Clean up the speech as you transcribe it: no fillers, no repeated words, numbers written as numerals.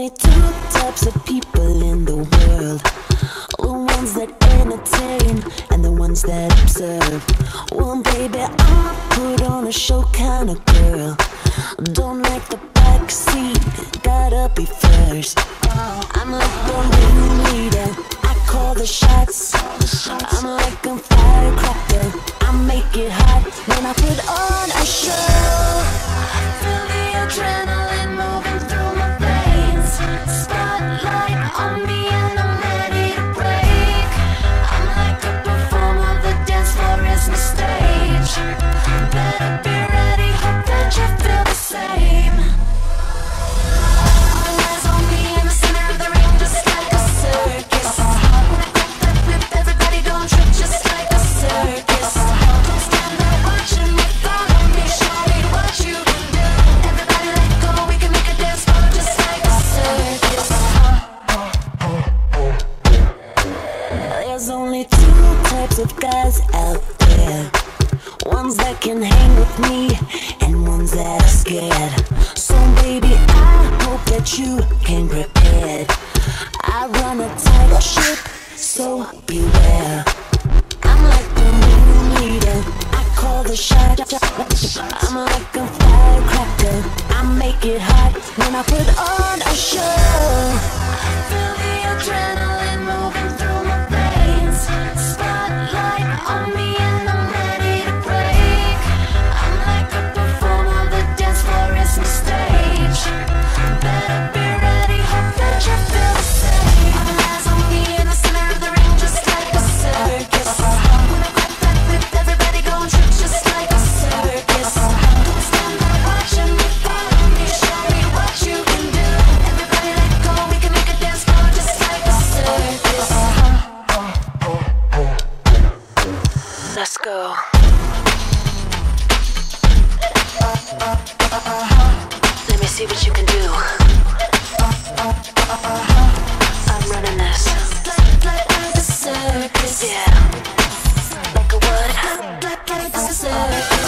only two types of people in the world: the ones that entertain and the ones that observe. Well, baby, I'm a put on a show kind of girl. Don't like the back seat, gotta be first. I'm like the ringleader, I call the shots. I'm like a firecracker, I make it hot when I put on a show. Feel the adrenaline moving through my veins. Spotlight on me and I'm ready to break. I'm like a performer, the dance floor is my stage. Better be ready, hope that you feel the same. All eyes on me in the center of the ring, just like a circus. When I grab that whip, everybody don't trip, just like a circus. Don't stand there watching me, follow me, show me what you can do. Everybody let go, we can make a dance floor just like a circus. There's only two types of guys out there: ones that can hang with me and ones that are scared. So baby, I hope that you came prepared. I run a tight ship, so beware. I'm like the ringleader, I call the shot. I'm like a firecracker, I make it hot when I put on a show. Feel the adrenaline moving through my veins. Spotlight on me and I'm ready to break. I'm like a performer, the dance floor is my stage. Better be ready, hope that you feel the same. All eyes on me in the center of the ring, just like a circus. When I grab that whip, everybody gon' trip, just like a circus. Don't stand there watching me, follow me, show me what you can do. Everybody let go, we can make a dance floor just like a circus. Let's go. Let me see what you can do. I'm running this. Like a circus. Yeah. Like a what? Like a circus.